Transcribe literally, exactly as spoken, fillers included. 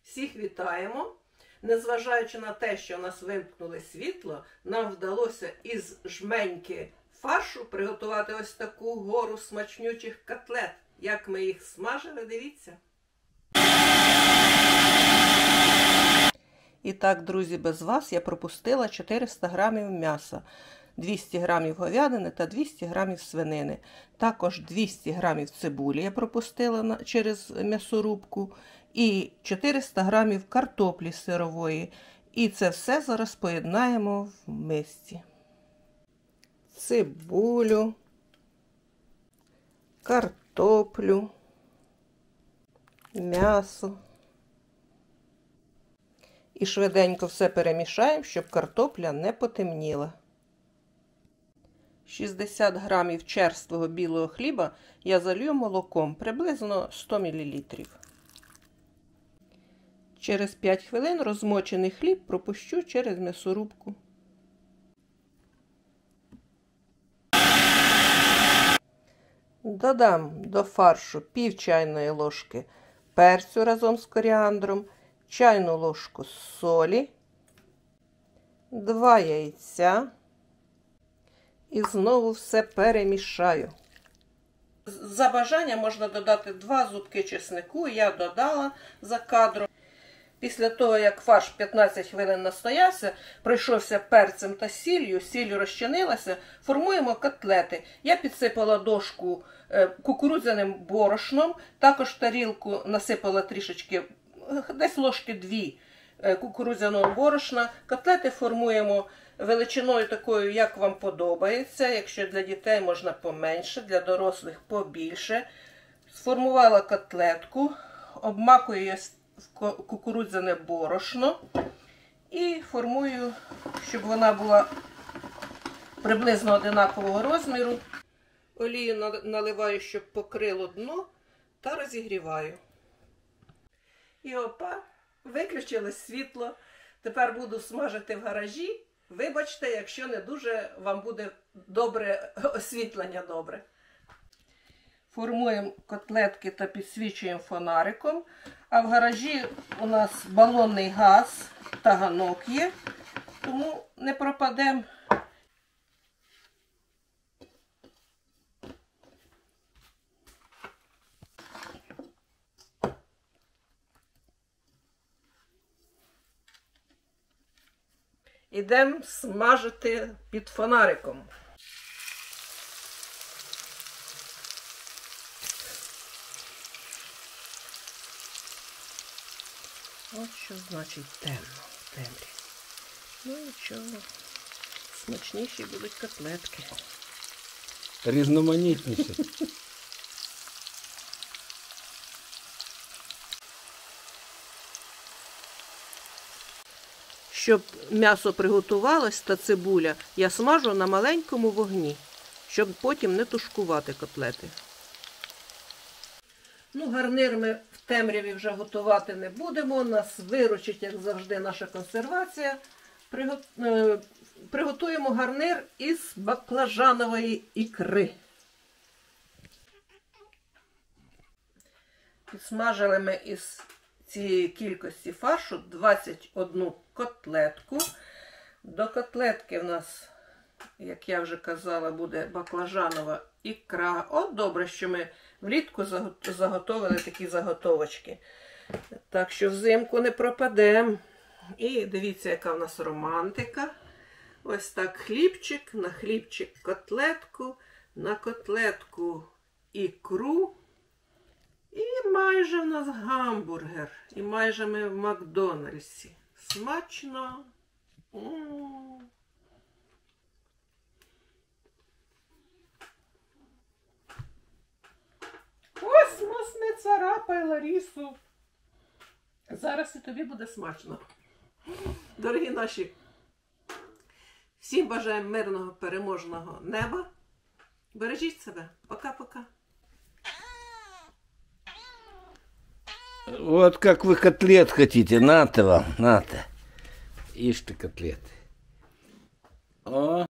Всіх вітаємо! Незважаючи на те, що у нас вимкнули світло, нам вдалося із жменьки фаршу приготувати ось таку гору смачнючих котлет. Як ми їх смажили, дивіться. І так, друзі, без вас я пропустила чотириста грамів м'яса, двісті грамів говядини та двісті грамів свинини. Також двісті грамів цибулі я пропустила через м'ясорубку і чотириста грамів картоплі сирової. І це все зараз поєднаємо в мисці. Цибулю, картоплю, м'ясо. І швиденько все перемішаємо, щоб картопля не потемніла. шістдесят грамів черствого білого хліба я залью молоком, приблизно сто мілілітрів. Через п'ять хвилин розмочений хліб пропущу через м'ясорубку. Додам до фаршу пів чайної ложки перцю разом з коріандром, чайну ложку солі, два яйця і знову все перемішаю. За бажанням можна додати два зубки чеснику, я додала за кадром. Після того, як фарш п'ятнадцять хвилин настоявся, пройшовся перцем та сіллю, сіль розчинилася, формуємо котлети. Я підсипала дошку кукурудзяним борошном, також в тарілку насипала трішечки, десь ложки дві кукурудзяного борошна. Котлети формуємо величиною такою, як вам подобається. Якщо для дітей можна поменше, для дорослих побільше. Сформувала котлетку, обмакую її в кукурудзяне борошно і формую, щоб вона була приблизно одинакового розміру. Олію наливаю, щоб покрило дно, та розігріваю. І опа, виключили світло. Тепер буду смажити в гаражі. Вибачте, якщо не дуже вам буде добре освітлення добре. Формуємо котлетки та підсвічуємо фонариком. А в гаражі у нас балонний газ та ганок є, тому не пропадемо. Ідемо смажити під фонариком. От що значить темно, в темряві. Ну нічого, смачніші будуть котлетки. Різноманітніші. Щоб м'ясо приготувалось та цибуля, я смажу на маленькому вогні, щоб потім не тушкувати котлети. Ну, гарнир ми в темряві вже готувати не будемо. Нас виручить, як завжди, наша консервація. Приготуємо гарнир із баклажанової ікри. Підсмажили ми із цієї кількості фаршу двадцять одну котлетку. До котлетки в нас, як я вже казала, буде баклажанова ікра. От добре, що ми влітку заготовили такі заготовочки. Так що взимку не пропадемо. І дивіться, яка в нас романтика. Ось так хлібчик, на хлібчик котлетку, на котлетку ікру. І майже в нас гамбургер. І майже ми в Макдональдсі. Смачно. М-м-м. Космос, не царапай Ларісу. Зараз і тобі буде смачно. Дорогі наші, всім бажаємо мирного, переможного неба. Бережіть себе. Пока-пока. Вот как вы котлет хотите, нате вам, нате. Ишь ты котлеты. О.